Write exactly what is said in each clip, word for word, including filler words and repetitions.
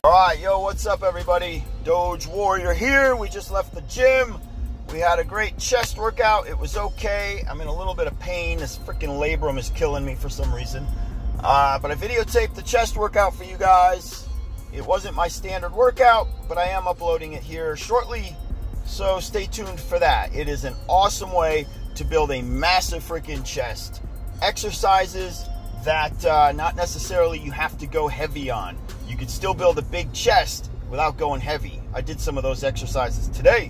Alright, yo, what's up everybody? Doge Warrior here. We just left the gym. We had a great chest workout. It was okay. I'm in a little bit of pain. This freaking labrum is killing me for some reason. Uh, but I videotaped the chest workout for you guys. It wasn't my standard workout, but I am uploading it here shortly. So stay tuned for that. It is an awesome way to build a massive freaking chest. Exercises that uh, not necessarily you have to go heavy on. You can still build a big chest without going heavy. I did some of those exercises today.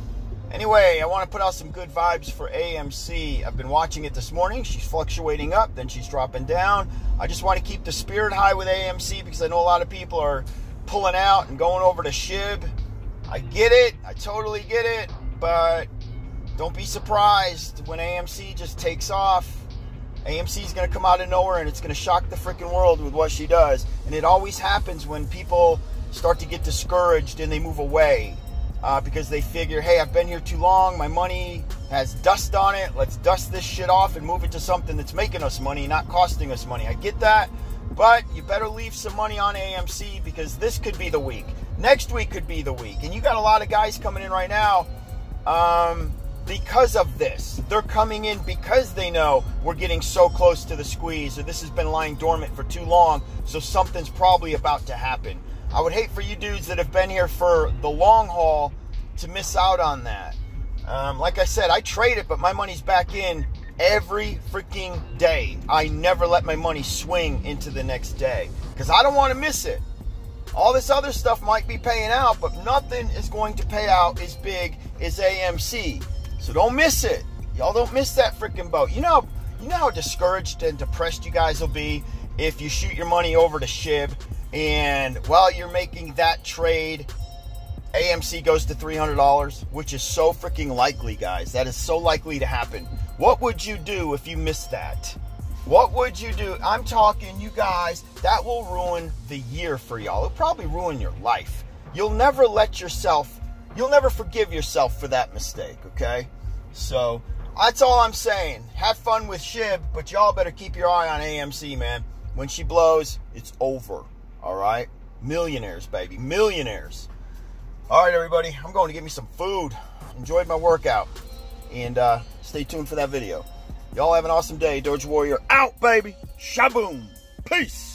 Anyway, I want to put out some good vibes for A M C. I've been watching it this morning. She's fluctuating up, then she's dropping down. I just want to keep the spirit high with A M C because I know a lot of people are pulling out and going over to Shib. I get it. I totally get it. But don't be surprised when A M C just takes off. A M C is going to come out of nowhere and it's going to shock the freaking world with what she does. And it always happens when people start to get discouraged and they move away uh, because they figure, hey, I've been here too long. My money has dust on it. Let's dust this shit off and move it to something that's making us money, not costing us money. I get that. But you better leave some money on A M C because this could be the week. Next week could be the week. And you got a lot of guys coming in right now. Um... Because of this, they're coming in because they know we're getting so close to the squeeze, or this has been lying dormant for too long, so something's probably about to happen. I would hate for you dudes that have been here for the long haul to miss out on that. Um, like I said, I trade it, but my money's back in every freaking day. I never let my money swing into the next day because I don't want to miss it. All this other stuff might be paying out, but nothing is going to pay out as big as A M C. So don't miss it. Y'all don't miss that freaking boat. You know, you know how discouraged and depressed you guys will be if you shoot your money over to Shib and while you're making that trade, A M C goes to three hundred dollars, which is so freaking likely, guys. That is so likely to happen. What would you do if you missed that? What would you do? I'm talking, you guys, that will ruin the year for y'all. It'll probably ruin your life. You'll never let yourself You'll never forgive yourself for that mistake, okay? So, that's all I'm saying. Have fun with Shib, but y'all better keep your eye on A M C, man. When she blows, it's over, all right? Millionaires, baby, millionaires. All right, everybody, I'm going to get me some food. Enjoyed my workout, and uh, stay tuned for that video. Y'all have an awesome day. Doge Warrior out, baby. Shaboom. Peace.